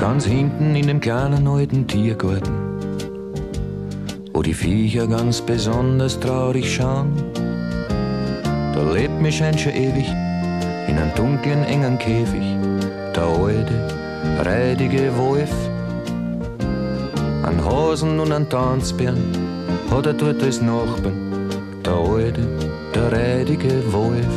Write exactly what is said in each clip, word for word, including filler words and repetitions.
Ganz hinten in dem kleinen alten Tiergarten, wo die Viecher ganz besonders traurig schauen, da lebt mir scheint schon ewig in einem dunklen, engen Käfig der alte, räudige Wolf. An Hasen und an Tanzbären hat er dort als Nachbarn, der alte, der räudige Wolf.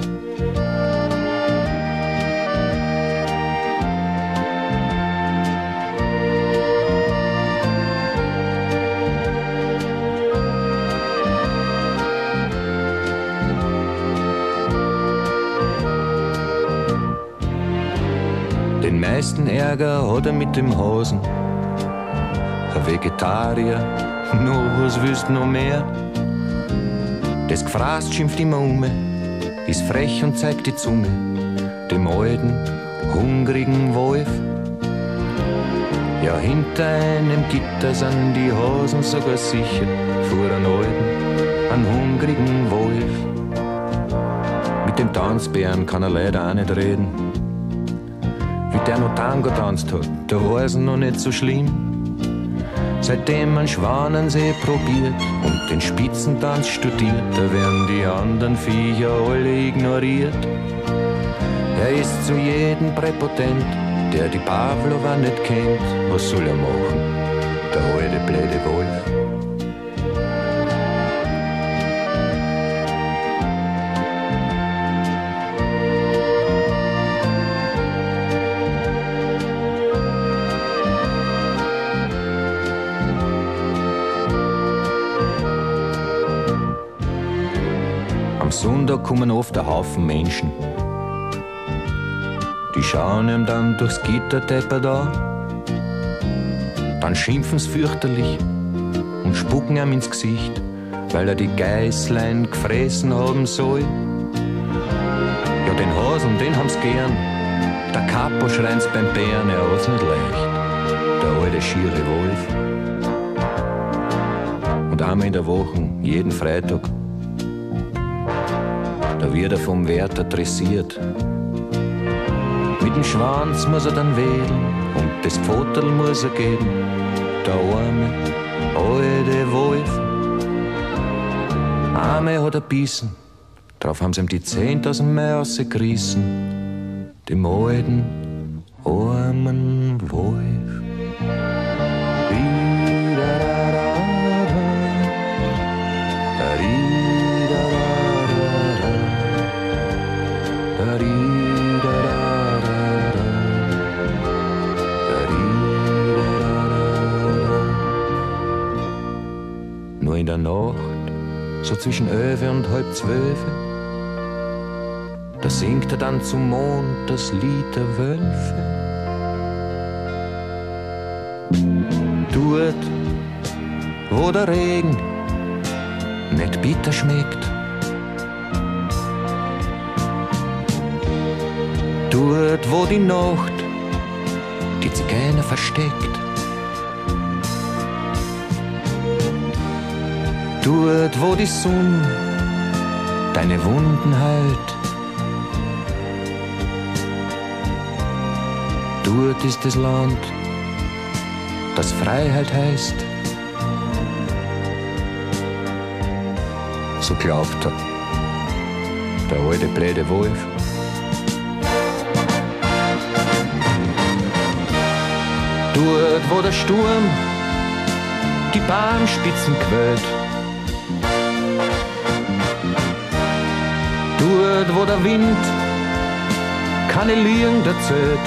Den meisten Ärger hat er mit dem Hasen, ein Vegetarier, nur was willst noch mehr? Das Gefraß schimpft immer um, ist frech und zeigt die Zunge, dem alten, hungrigen Wolf. Ja, hinter einem Gitter sind die Hasen sogar sicher vor einem alten, einen hungrigen Wolf. Mit dem Tanzbären kann er leider auch nicht reden. Wie der noch Tango tanzt hat, da war's noch nicht so schlimm. Seitdem man Schwanensee probiert und den Spitzentanz studiert, da werden die anderen Viecher alle ignoriert. Er ist zu jedem präpotent, der die Pavlova nicht kennt. Was soll er machen, der alte blöde Wolf? Am Sonntag kommen oft ein Haufen Menschen. Die schauen ihm dann durchs Gittertepper da. Dann schimpfen's fürchterlich und spucken ihm ins Gesicht, weil er die Geißlein gefressen haben soll. Ja, den Hasen, den haben's gern. Der Capo schreint's beim Bären, er hat's nicht leicht, der alte schiere Wolf. Und einmal in der Woche, jeden Freitag, da wird er vom Wärter dressiert. Mit dem Schwanz muss er dann wedeln und das Pfotel muss er geben, der arme, alte Wolf. Einmal hat er bissen, drauf haben sie ihm die zehntausend Mal rausgerissen, dem alten, armen Wolf. Nur in der Nacht, so zwischen elf und halb zwölf, da singt er dann zum Mond das Lied der Wölfe. Dort, wo der Regen nicht bitter schmeckt, dort, wo die Nacht die Zigeuner versteckt, dort, wo die Sonne deine Wunden heilt, dort ist das Land, das Freiheit heißt. So glaubt er, der alte blöde Wolf. Dort, wo der Sturm die Baumspitzen quält, dort, wo der Wind keine Lügen erzählt,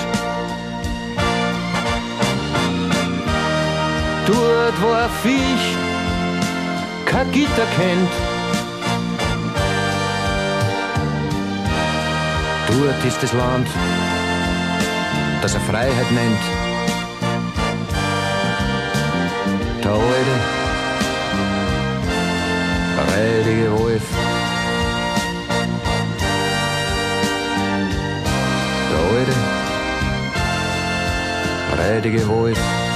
dort, wo ein Viech kein Gitter kennt, dort ist das Land, das er Freiheit nennt. Der alte, räudige Wolf. Der alte, räudige Wolf.